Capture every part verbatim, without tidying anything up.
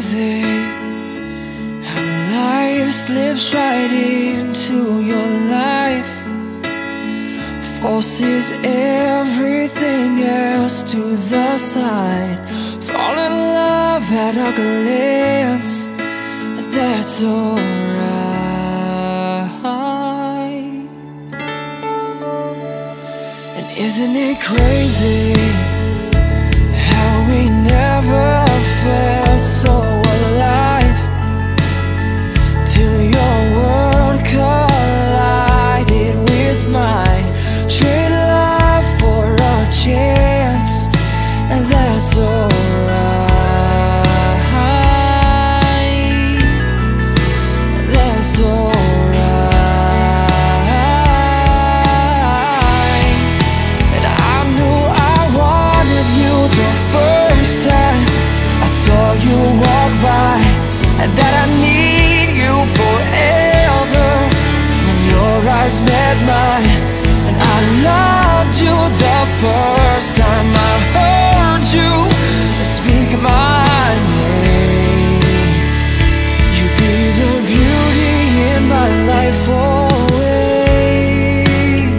crazy how life slips right into your life, forces everything else to the side. Fall in love at a glance, that's alright. And isn't it crazy how we never felt so alive, till your world collided with mine. Trade love for a chance, and that's alright. That's alright. And I knew I wanted you the first time I saw you walk by, and that I need you forever. When your eyes met mine, and I loved you the first time I heard you speak my name. You be the beauty in my life always.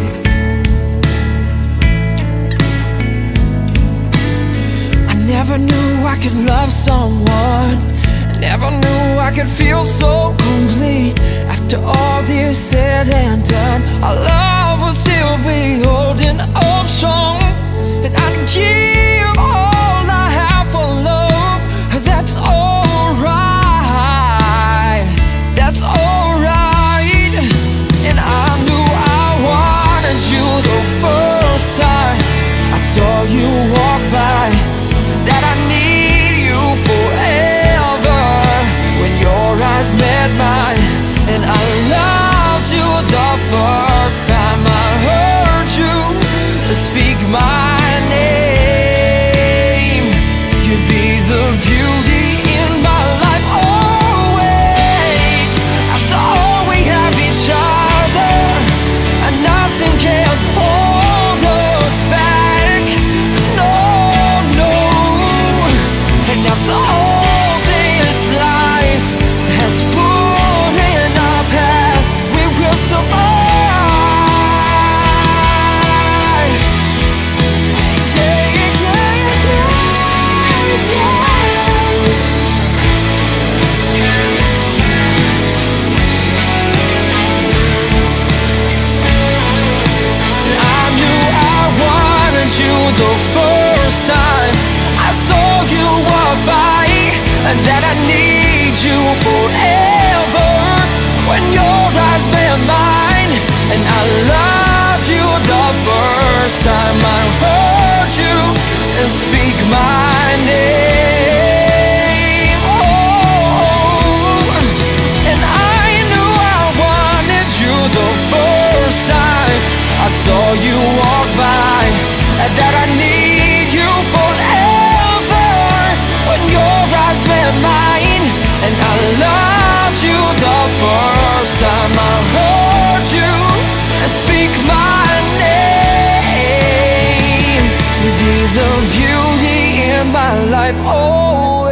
I never knew I could love someone, never knew I could feel so complete. After all this said and done, our love will still be holding up strong, and I'd give all I have for love. That's alright, that's alright. And I knew I wanted you the first time I saw you walk by, that I need you forever. When your eyes met mine, and I loved you the first time I heard you speak my name. You'd be the beauty in my life always. After all we have each other, and nothing can hold us back. No, no. And after all this life has put in our path, we will survive. Yeah, yeah, yeah, yeah, yeah. And I knew I wanted you the first time I saw you walk by, and that I need you forever. When your eyes met mine, and I loved you the first time I heard you speak my name. Oh, and I knew I wanted you the first time I saw you walk by, and that I need you forever. When your eyes met mine, and I loved you the first time I heard you speak my name. You be the beauty in my life, oh.